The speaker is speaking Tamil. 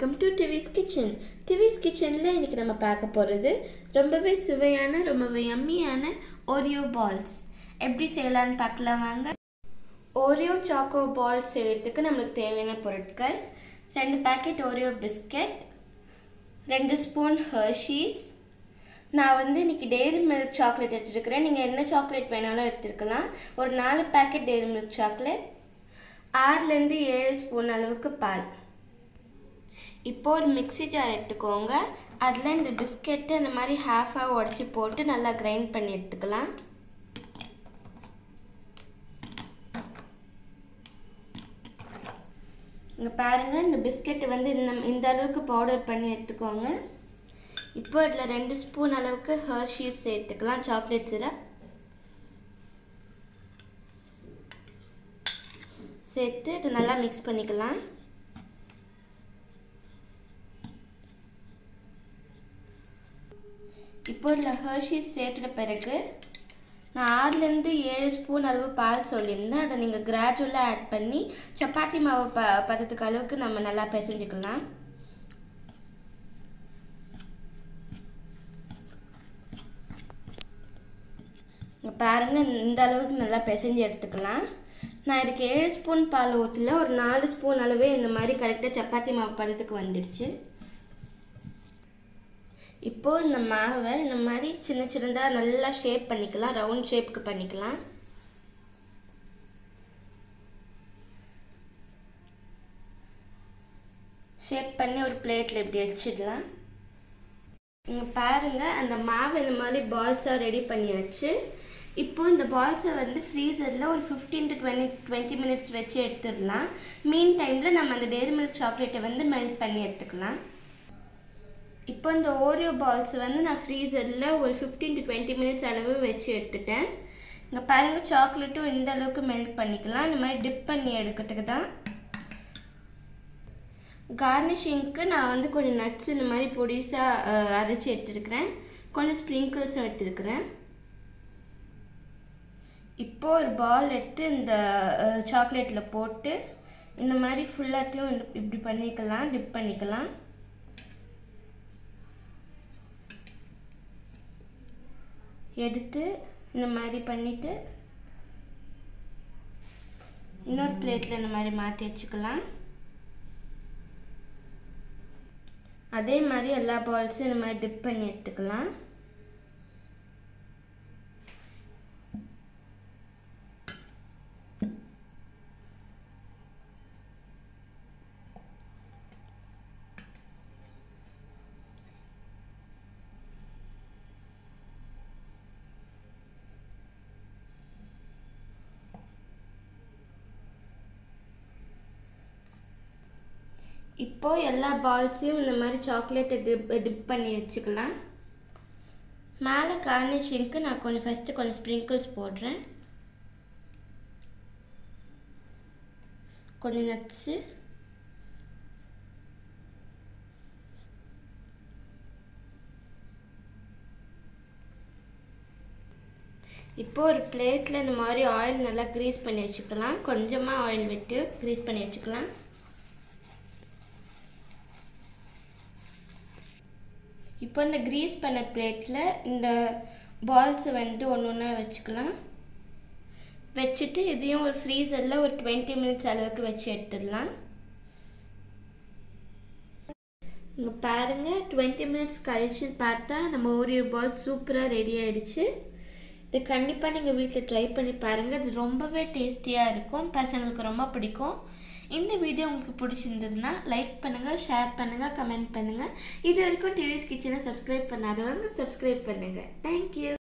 வெல்கம் டு டிவிஸ் கிச்சன். டிவிஸ் கிச்சனில் இன்றைக்கி நம்ம பார்க்க போகிறது ரொம்பவே சுவையான ரொம்பவே யம்மியான ஓரியோ பால்ஸ். எப்படி செய்யலான்னு பார்க்கலாம் வாங்க. ஓரியோ சாக்கோ பால்ஸ் செய்கிறதுக்கு நம்மளுக்கு தேவையான பொருட்கள்: 2 packet Oreo biscuit, 2 spoon Hershey's. நான் இன்றைக்கி டெய்ரி மில்க் சாக்லேட் எடுத்துருக்கிறேன். நீங்கள் என்ன சாக்லேட் வேணாலும் எடுத்துருக்கலாம். ஒரு 4 பேக்கெட் டெய்ரி மில்க் சாக்லேட், 6லேருந்து 7 ஸ்பூன் அளவுக்கு பால். இப்போ ஒரு மிக்ஸி ஜார் எடுத்துக்கோங்க. அதில் இந்த பிஸ்கெட்டை இந்த மாதிரி ஹாஃபாக உடச்சி போட்டு நல்லா கிரைண்ட் பண்ணி எடுத்துக்கலாம். இங்கே பாருங்கள், இந்த பிஸ்கெட்டு இந்த அளவுக்கு பவுடர் பண்ணி எடுத்துக்கோங்க. இப்போ இதில் 2 ஸ்பூன் அளவுக்கு ஹர்ஷீஸ் சேர்த்துக்கலாம், சாக்லேட் சிரப் சேர்த்து இது நல்லா மிக்ஸ் பண்ணிக்கலாம். இப்போ இதில் ஹர்ஷீஸ் சேர்த்துட்ட பிறகு நான் 6லேருந்து 7 ஸ்பூன் அளவு பால் சொல்லியிருந்தேன். அதை நீங்கள் கிராஜுவலாக ஆட் பண்ணி சப்பாத்தி மாவு பதத்துக்கு அளவுக்கு நம்ம நல்லா பிசைஞ்சிக்கலாம். பாருங்கள், இந்த அளவுக்கு நல்லா பிசைஞ்சு எடுத்துக்கலாம். நான் இதுக்கு 7 ஸ்பூன் பால் ஊற்றல, ஒரு 4 ஸ்பூன் அளவே இந்த மாதிரி கரெக்டாக சப்பாத்தி மாவு பதத்துக்கு வந்துடுச்சு. இப்போது இந்த மாவை இந்த மாதிரி சின்ன சின்னதாக நல்லா ஷேப் பண்ணிக்கலாம், ரவுண்ட் ஷேப்புக்கு பண்ணிக்கலாம். ஷேப் பண்ணி ஒரு பிளேட்டில் இப்படி வச்சிடலாம். இங்கே பாருங்கள், அந்த மாவை இந்த மாதிரி பால்ஸாக ரெடி பண்ணியாச்சு. இப்போ இந்த பால்ஸை ஃப்ரீசரில் ஒரு 15 to 20 மினிட்ஸ் வச்சு எடுத்துடலாம். மீன் டைமில் நம்ம அந்த டெய்ரி மில்க் சாக்லேட்டை மெல்ட் பண்ணி எடுத்துக்கலாம். இப்போ இந்த ஓரியோ பால்ஸை நான் ஃப்ரீசரில் ஒரு 15 to 20 மினிட்ஸ் அளவு வச்சு எடுத்துட்டேன். இங்கே பாருங்கள், சாக்லேட்டும் இந்த அளவுக்கு மெல்ட் பண்ணிக்கலாம். இந்த மாதிரி டிப் பண்ணி எடுக்கிறதுக்கு தான். கார்னிஷிங்க்கு நான் கொஞ்சம் நட்ஸ் இந்த மாதிரி பொடிசாக அரைச்சி எடுத்துருக்கிறேன். கொஞ்சம் ஸ்ப்ரிங்கிள்ஸும் எடுத்துருக்கிறேன். இப்போது ஒரு பால் எடுத்து இந்த சாக்லேட்டில் போட்டு இந்த மாதிரி ஃபுல்லாத்தையும் இப்படி பண்ணிக்கலாம், டிப் பண்ணிக்கலாம். எடுத்து இந்த மாதிரி பண்ணிவிட்டு இன்னொரு பிளேட்டில் இந்த மாதிரி மாற்றி வச்சுக்கலாம். அதே மாதிரி எல்லா பால்ஸும் இந்த மாதிரி டிப் பண்ணி எடுத்துக்கலாம். இப்போ எல்லா பால்ஸையும் இந்த மாதிரி சாக்லேட்டை டிப் பண்ணி வச்சுக்கலாம். மேலே கார்னிஷிங்க்கு நான் ஃபஸ்ட்டு கொஞ்சம் ஸ்ப்ரிங்கிள்ஸ் போடுறேன். கொஞ்சம் நட்ஸு, இப்போ ஒரு பிளேட்டில் இந்த மாதிரி ஆயில் நல்லா க்ரீஸ் பண்ணி வச்சுக்கலாம். கொஞ்சமாக ஆயில் விட்டு க்ரீஸ் பண்ணி வச்சுக்கலாம். இப்போ இந்த க்ரீஸ் பண்ண பிளேட்டில் இந்த பால்ஸை ஒன்று ஒன்றா வச்சுக்கலாம். வச்சுட்டு இதையும் ஒரு ஃப்ரீசரில் ஒரு 20 மினிட்ஸ் அளவுக்கு வச்சு எடுத்துடலாம். இங்கே பாருங்கள், 20 மினிட்ஸ் கழிச்சு பார்த்தா நம்ம ஓரியோ பால் சூப்பராக ரெடி ஆகிடுச்சு. இது கண்டிப்பாக நீங்கள் வீட்டில் ட்ரை பண்ணி பாருங்கள். இது ரொம்பவே டேஸ்டியாக இருக்கும், பசங்களுக்கு ரொம்ப பிடிக்கும். இந்த வீடியோ உங்களுக்கு பிடிச்சிருந்ததுன்னா லைக் பண்ணுங்கள், ஷேர் பண்ணுங்கள், கமெண்ட் பண்ணுங்கள். இது வரைக்கும் டிவிஸ் கிச்சனை சப்ஸ்கிரைப் பண்ணாதவங்க சப்ஸ்கிரைப் பண்ணுங்கள். தேங்க்யூ.